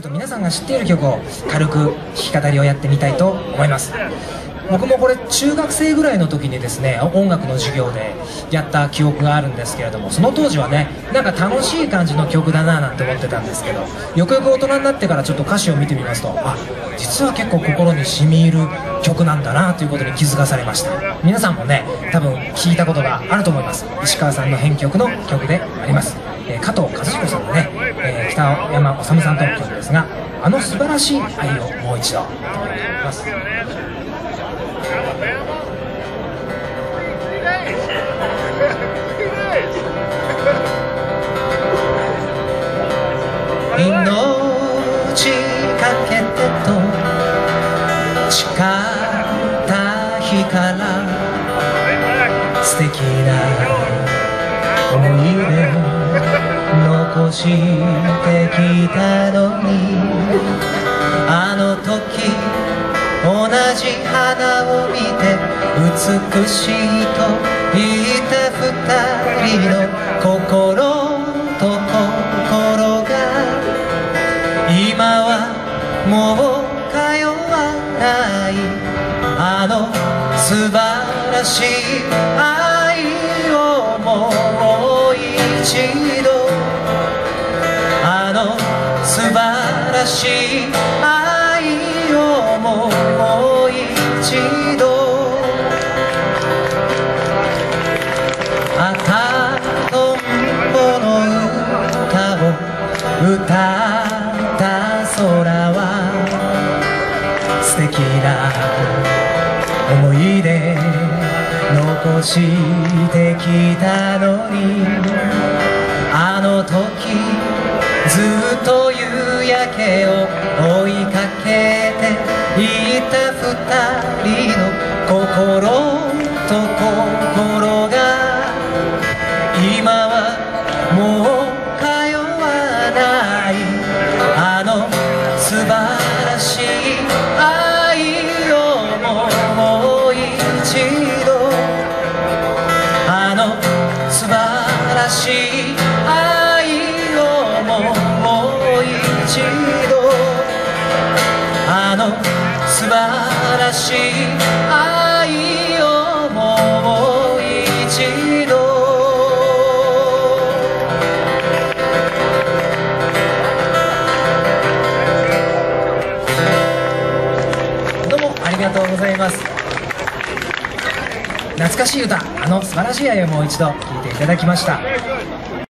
と皆さんが知っている曲を軽く弾き語りをやってみたいと思います。僕もこれ中学生ぐらいの時にですね、音楽の授業でやった記憶があるんですけれども、その当時はね、なんか楽しい感じの曲だななんて思ってたんですけど、よくよく大人になってからちょっと歌詞を見てみますと、あ、実は結構心に染み入る曲なんだなということに気づかされました。皆さんもね、多分聞いたことがあると思います。石川さんの編曲の曲であります。加藤和彦さんのね、北山治さんとの曲ですが、あの素晴らしい愛をもう一度と思います。命かけてと誓った日から素敵な思い出残してきたのに、あの時同じ花を見て美しいと言った二人の心と心が今はもう通わない、あの素晴らしい愛をもう一度、あの素晴らしい愛をもう一度、赤とんぼの歌を歌った空は素敵な思い出残してきたのに、あの時ずっと夕焼けを追いかけていた二人の心と心が今はもう通わない、あの素晴らしい愛をもう一度、あの素晴らしい愛をもう一度、あの素晴らしい愛をもう一度。どうもありがとうございます。懐かしい歌、あの素晴らしい愛をもう一度聴いていただきました。